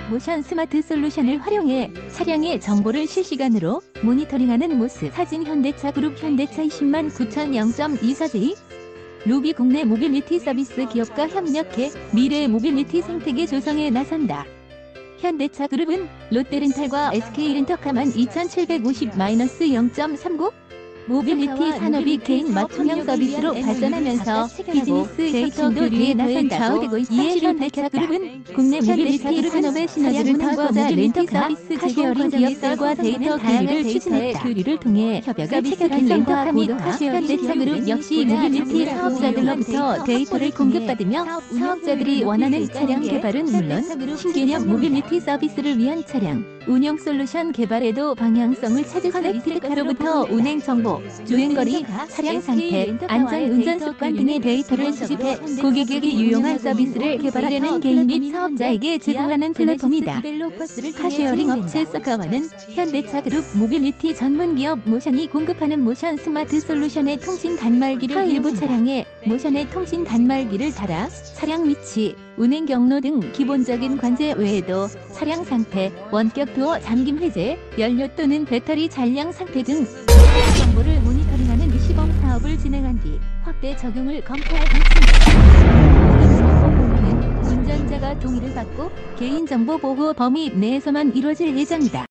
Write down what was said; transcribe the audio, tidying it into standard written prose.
모션 스마트 솔루션을 활용해 차량의 정보를 실시간으로 모니터링하는 모습. 사진 현대차 그룹 현대차 209,000 0.24J 루비 국내 모빌리티 서비스 기업과 협력해 미래 모빌리티 생태계 조성에 나선다. 현대차 그룹은 롯데렌탈과 SK렌터카만 2,750-0.39 모빌리티 산업이 개인 맞춤형 서비스로 발전하면서 비즈니스 데이터 교류에 나선 좌우되고 있다. 이에 현대차 그룹은 국내 모빌리티 산업의 시너지를 더하고자 렌터카, 카쉐어링 기업들과 데이터 교류를 추진했다. 교류를 통해 협약을 체결한 렌터카 및 현대차 그룹 역시 모빌리티 사업자들로부터 데이터를 공급받으며 사업자들이 원하는 차량 개발은 물론 신개념 모빌리티 서비스를 위한 차량 운영 솔루션 개발에도 방향성을 찾을 커넥티드카로부터 운행 정보, 주행거리, 차량 상태, 안전 운전 습관 등의 데이터를 수집해 고객에게 유용한 서비스를 개발하려는 개인 및 사업자에게 제공하는 플랫폼이다. 카쉐어링 업체 서카와는 현대차 그룹 모빌리티 전문 기업 모션이 공급하는 모션 스마트 솔루션의 통신 단말기를 일부 차량에 모션의 통신 단말기를 달아 차량 위치, 운행 경로 등 기본적인 관제 외에도 차량 상태, 원격 도어 잠김 해제, 연료 또는 배터리 잔량 상태 등 정보를 모니터링하는 시범 사업을 진행한 뒤 확대 적용을 검토할 방침이다. 운전자가 동의를 받고 개인정보 보호 범위 내에서만 이루어질 예정이다.